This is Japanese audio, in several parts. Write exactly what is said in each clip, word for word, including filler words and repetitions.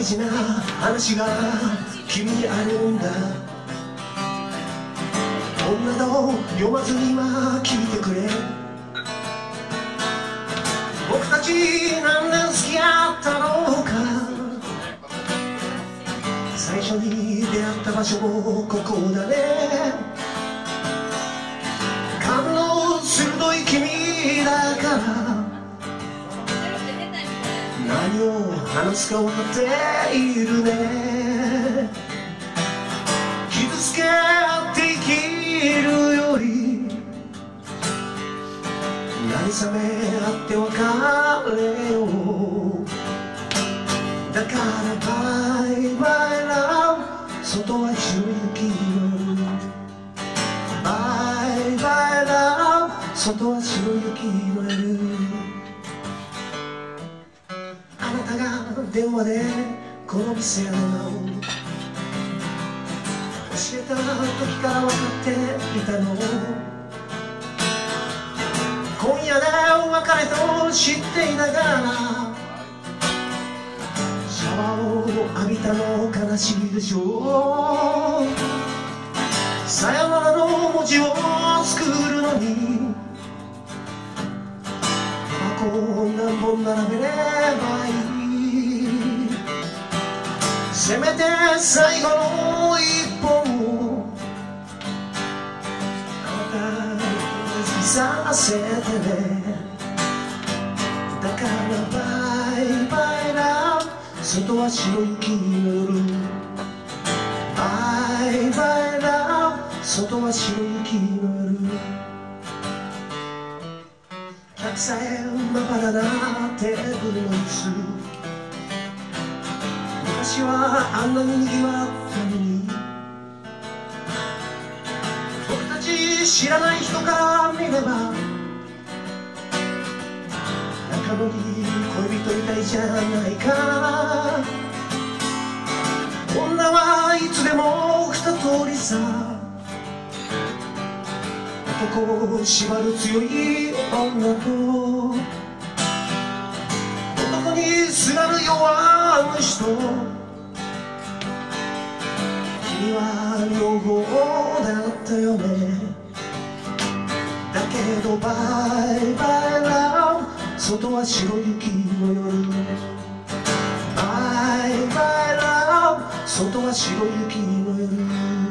事な話が君にあるんだ。女だを読まずに今聞いてくれ。僕たち何年付き合ったのか。最初に出会った場所もここだね。勘の鋭い君だから何を話すか分かっているね。傷つけ合って生きるより慰め合って別れよう。だからバイバイラブ、外は白い雪の夜。バイバイラブ、外は白い雪の夜。あなたが電話でこの店の名を教えた時から分かっていたの。今夜でお別れと知っていながらシャワーを浴びたの悲しいでしょう。さよならの文字を作るのにタバコを何本並べればいい。せめて最後の一本をあなたにさせてね。だからバイバイラブ、外は白い雪の夜。バイバイラブ、外は白い雪の夜。客さえまばらなテーブルの椅子。昔はあんなに賑わったのに。僕たち知らない人から見れば仲のいい恋人みたいじゃないか。女はいつでも二通りさ。男を縛る強い女と男にすがる弱虫と、君は両方だったよね。だけどバイバイラブ、外は白い雪の夜。バイバイラブ、外は白い雪の夜。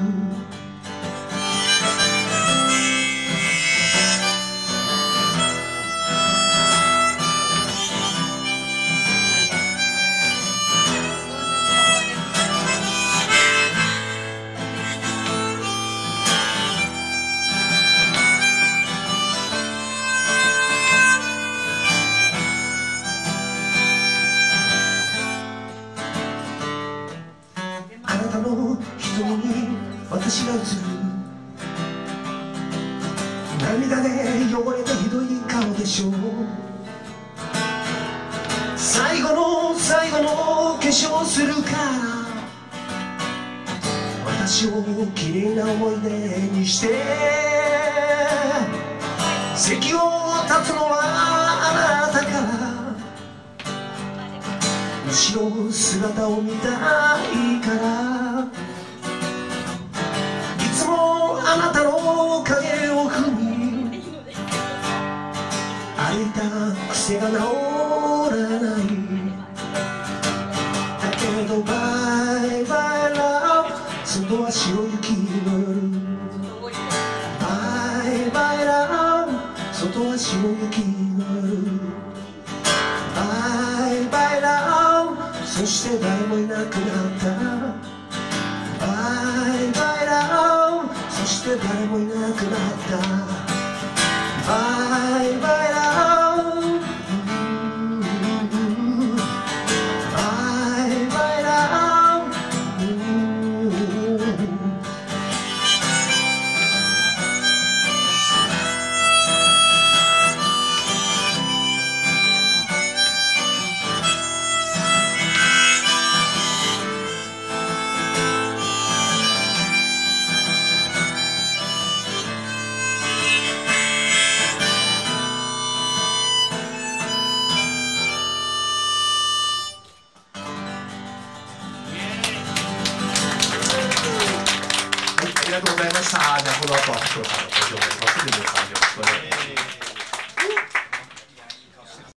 あなたの瞳に私が映る。涙で汚れたひどい顔でしょう。最後の最後の化粧するから私をきれいな思い出にして。席を立つのはあなたから、後ろ姿を見たいから。いつもあなたの影を踏み歩いた癖が治らない。だけどバイバイラブ、外は白い雪の夜。バイバイラブ、外は白い雪の夜。バイバイラブ、そして誰もいなくなった。バイバイラブ、そして誰もいなくなった。バイバイラブ、バイバイラブ。 ました。じゃあこの後は拓郎さんの登場になりますので、皆さんよろしくお願いします。